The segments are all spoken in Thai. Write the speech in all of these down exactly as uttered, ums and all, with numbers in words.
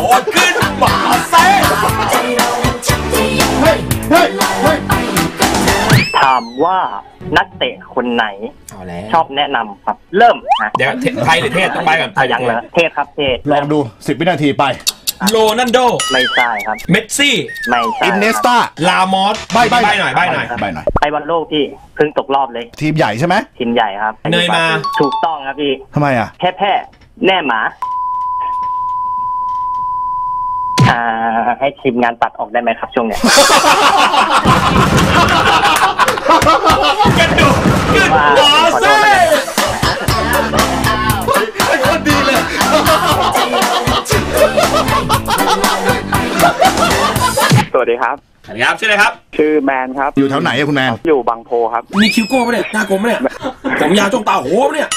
ดขึ้นมาเซ่ถามว่านักเตะคนไหนชอบแนะนำครับเริ่มนะเดี๋ยวไทยหรือเทศต้องไปก่อนอย่างเลยเทศครับเทศลองดูสิบวินาทีไปโรนัลโดไม่ใช่ครับเมสซี่ไม่ใช่อินเนสตาลามอสใบใบหน่อยใบหน่อยใบหน่อยไปบอลโลกพี่เพิ่งตกรอบเลยทีมใหญ่ใช่ไหมทีมใหญ่ครับเนยมาถูกต้องครับพี่ทำไมอ่ะแพ้แพ้แน่หมาอ่าให้ทีมงานตัดออกได้ไหมครับช่วงเนี้ยกันดูขึ้นหัวเซ่คนดีเลยสวัสดีครับสวัสดีครับชื่ออะไรครับชื่อแมนครับอยู่แถวไหนอะคุณแมนอยู่บางโพครับมีคิวโก้ปะเนี่ยหน้ากลมปะเนี่ยผมยาวจ้องตาโหปะเนี่ย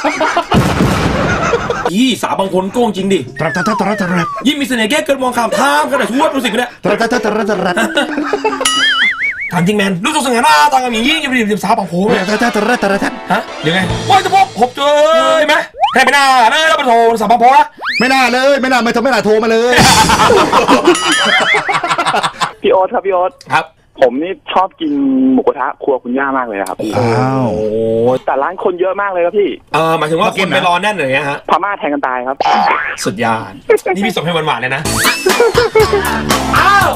ยี่สาบางคนโก้งจริงดิตรัสตรัสตรัสตรัสยิ่งมีเสน่ห์แก้เกินมองข้ามทางขนาดทั่วรู้สึกเนี่ยตรัสตรัสตรัสตรัสถามจริงแมนรู้สึกสง่าหน้าตาอย่างยิ่งยิ่งยิ่งสาบางโพเนี่ยตรัสตรัสตรัสตรัสฮะยังไงว่าจะพบพบเจอไหมแค่ไม่น่าเลยเราไปโทรสาบางโพละไม่น่าเลยไม่น่าไม่ทำไม่น่าโทรมาเลยพี่โอ๊ตครับพี่โอ๊ตครับผมนี่ชอบกินหมูกระทะครัวคุณย่ามากเลยครับอ้าวแต่ร้านคนเยอะมากเลยครับพี่เออหมายถึงว่าคนไปรอแน่นเลยฮะพม่าแทงกันตายครับสุดยอดนี่พี่ส่งให้หวานๆเลยนะอ้าว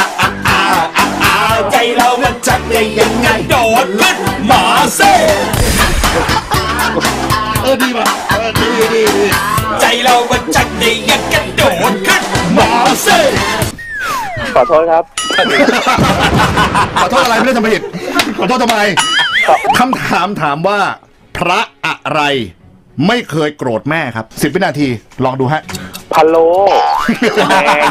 ใจเรามันจัดได้ยังไงโดดขึ้นมาเซ่เออดีป่ะเออดีดีใจเรามันจัดได้ยังกระโดดขึ้นมาเซ่ขอโทษครับขอโทษอะไรไม่ได้ทำผิดขอโทษทำไมคำถามถามว่าพระอะไรไม่เคยโกรธแม่ครับสิบวินาทีลองดูฮะพะโล้แดง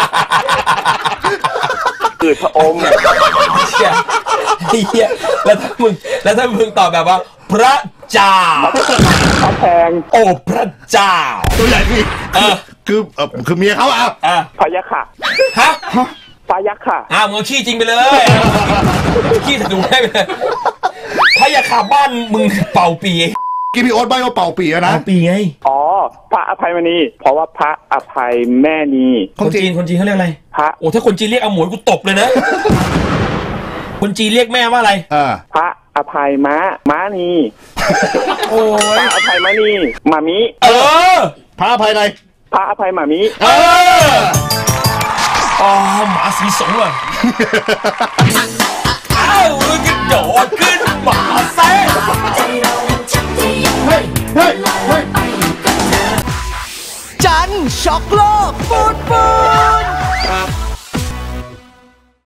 ตืดพระอมเฮียเฮียแล้วถ้ามึงแล้วถ้ามึงตอบแบบว่าพระเจ้าพระแพงโอ้พระเจ้าตัวใหญ่พี่เออคือเออคือเมียเขาอ่ะพยาค่ะฮะพยักค่ะอ้าวมึงขี้จริงไปเลยขี้ถูกได้ไปเลยพยักค่ะบ้านมึงเป่าปีกินพี่โอ๊ตใบว่าเป่าปีนะเป่าปีไงอ๋อพระอภัยมณีเพราะว่าพระอภัยแม่นีคนจีนคนจีนเขาเรียกอะไรพระโอ้ถ้าคนจีนเรียกอาหมวยกูตบเลยนะคนจีนเรียกแม่ว่าอะไรเออพระอภัยม้าม้านีโอ้ยพระอภัยม้านีหมามิเออพระอภัยอะไรพระอภัยหมามิเอออ๋อหมาสีสงอ่ะอ้าวกระโดดขึ้นมาเซ่เฮ้ยเฮ้ยเฮ้ยจันช็อกโลกฟุต